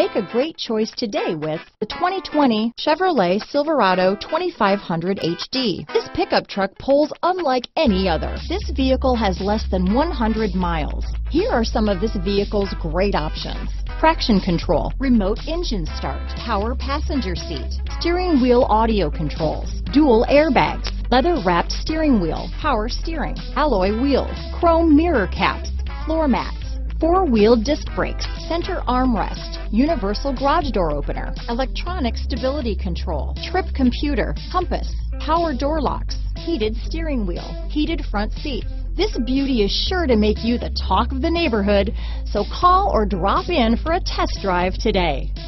Make a great choice today with the 2020 Chevrolet Silverado 2500 HD. This pickup truck pulls unlike any other. This vehicle has less than 100 miles. Here are some of this vehicle's great options: traction control, remote engine start, power passenger seat, steering wheel audio controls, dual airbags, leather-wrapped steering wheel, power steering, alloy wheels, chrome mirror caps, floor mats, four-wheel disc brakes, center armrest, universal garage door opener, electronic stability control, trip computer, compass, power door locks, heated steering wheel, heated front seats. This beauty is sure to make you the talk of the neighborhood, so call or drop in for a test drive today.